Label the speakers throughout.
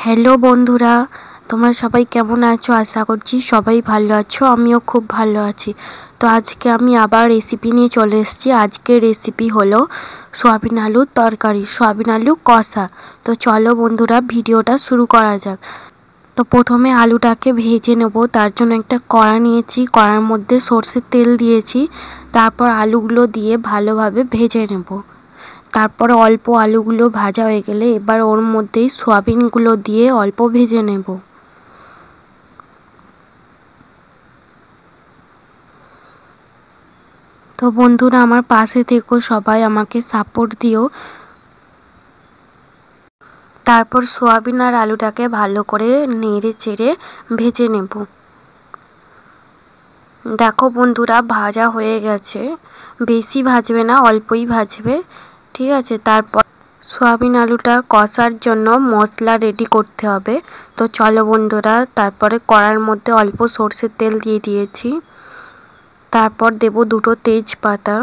Speaker 1: Hello বন্ধুরা, তোমরা সবাই কেমন আছো? আশা করছি সবাই ভালো আছো। আমিও খুব ভালো আছি। তো আজকে আমি আবার রেসিপি নিয়ে চলে এসেছি। আজকের রেসিপি হলো সয়াবিন আলুর তরকারি, সয়াবিন আলু কষা। তো চলো বন্ধুরা, ভিডিওটা শুরু করা যাক। তো প্রথমে আলুটাকে ভেজে নেব। তার জন্য একটা কড়া নিয়েছি, কড়ার মধ্যে সরষের তেল দিয়েছি। তারপর আলুগুলো দিয়ে ভালোভাবে ভেজে নেব। তারপরে অল্প আলুগুলো ভাজা হয়ে গেলে এবার ওর মধ্যেই সয়াবিনগুলো দিয়ে অল্প ভেজে নেব। তো বন্ধুরা, আমার পাশে থেকো, সবাই আমাকে সাপোর্ট দিও। তারপর সয়াবিন আর আলুটাকে ভালো করে নেড়ে চেড়ে ভেজে নেব। দেখো বন্ধুরা, ভাজা হয়ে গেছে। বেশি ভাজবে না, অল্পই ভাজবে, ঠিক আছে? তারপর সয়াবিন আলুটা কষার জন্য মশলা রেডি করতে হবে। তো চলো বন্ধুরা, তারপরে কড়ার মধ্যে অল্প সরষের তেল দিয়ে দিয়েছি। তারপর দেব দুটো তেজপাতা।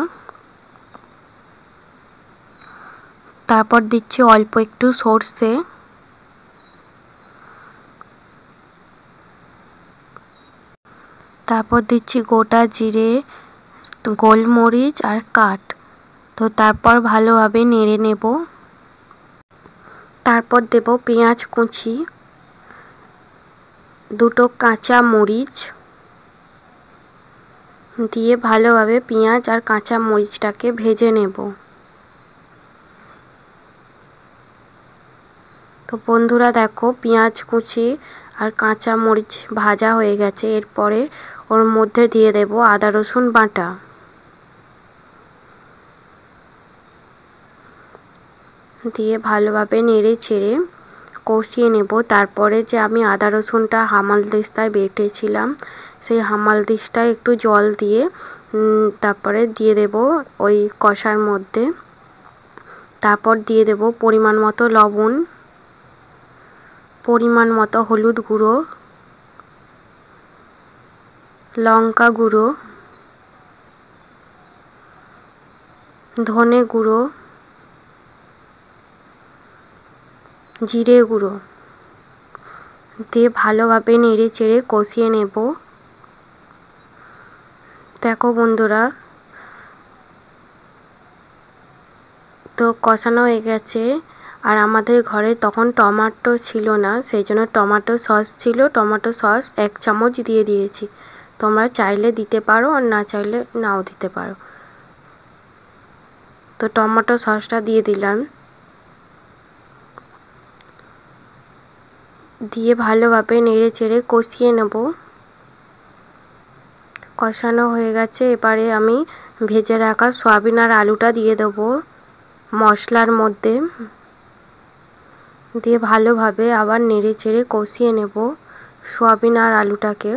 Speaker 1: তারপর দিচ্ছি অল্প একটু সরষে। তারপর দিচ্ছি গোটা জিরে, গোলমরিচ আর কাঠ। তো তারপর ভালোভাবে নেড়ে নেব। তারপর দেব পেঁয়াজ কুচি, দুটো কাঁচা মরিচ দিয়ে ভালোভাবে পেঁয়াজ আর কাঁচা মরিচটাকে ভেজে নেব। তো বন্ধুরা দেখো, পেঁয়াজ কুচি আর কাঁচা মরিচ ভাজা হয়ে গেছে। এরপরে ওর মধ্যে দিয়ে দেব আদা রসুন বাটা। দিয়ে ভালোভাবে নেড়ে ছেড়ে কষিয়ে নেব। তারপরে যে আমি আদা রসুনটা হামালদিস্তায় বেটেছিলাম, সেই হামালদিস্তায় একটু জল দিয়ে তারপরে দিয়ে দেব ওই কষার মধ্যে। তারপর দিয়ে দেব পরিমাণ মতো লবণ, পরিমাণ মতো হলুদ গুঁড়ো, লঙ্কা গুঁড়ো, ধনে গুঁড়ো, জিরে গুঁড়ো দিয়ে ভালোভাবে নেড়ে চেড়ে কষিয়ে নেব। দেখো বন্ধুরা, তো কষানো হয়ে গেছে। আর আমাদের ঘরে তখন টমেটো ছিল না, সেই জন্য টমেটো সস ছিল। টমেটো সস 1 চামচ দিয়ে দিয়েছি। তোমরা চাইলে দিতে পারো, আর না চাইলে নাও দিতে পারো। তো টমেটো সসটা দিয়ে দিলাম। দিয়ে ভালোভাবে নেড়ে চেড়ে কষিয়ে নেব। কষানো হয়ে গেছে। এবারে আমি ভেজে রাখা সয়াবিন আর আলুটা দিয়ে দেব মশলার মধ্যে। দিয়ে ভালোভাবে আবার নেড়ে চেড়ে কষিয়ে নেব সয়াবিন আর আলুটাকে।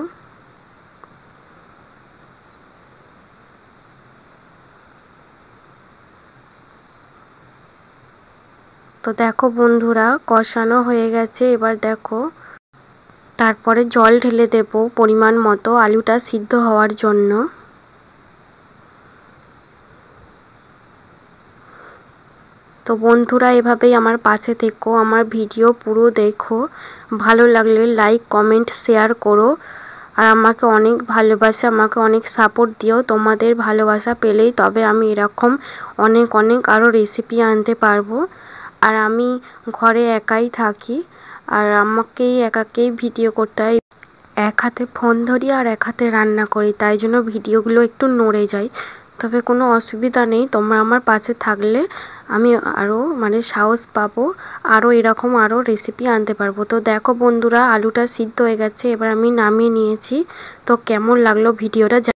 Speaker 1: তো দেখো বন্ধুরা, কষানো হয়ে গেছে। এবার দেখো, তারপরে জল ঢেলে দেব পরিমাণ মতো আলুটা সিদ্ধ হওয়ার জন্য। তো বন্ধুরা, এভাবেই আমার পাশে থেকো, আমার ভিডিও পুরো দেখো। ভালো লাগলে লাইক কমেন্ট শেয়ার করো। আর আমাকে অনেক ভালোবাসা, আমাকে অনেক সাপোর্ট দিও। তোমাদের ভালোবাসা পেলেই তবে আমি এরকম অনেক অনেক আরও রেসিপি আনতে পারবো। আর আমি ঘরে একাই থাকি, আর আমাকেই একাকেই ভিডিও করতে হয়। এক হাতে ফোন ধরি আর এক হাতে রান্না করি, তাই জন্য ভিডিওগুলো একটু নড়ে যায়। তবে কোনো অসুবিধা নেই, তোমরা আমার পাশে থাকলে আমি আরও সাহস পাবো, আরও এরকম আরও রেসিপি আনতে পারবো। তো দেখো বন্ধুরা, আলুটা সিদ্ধ হয়ে গেছে। এবার আমি নামিয়ে নিয়েছি। তো কেমন লাগলো ভিডিওটা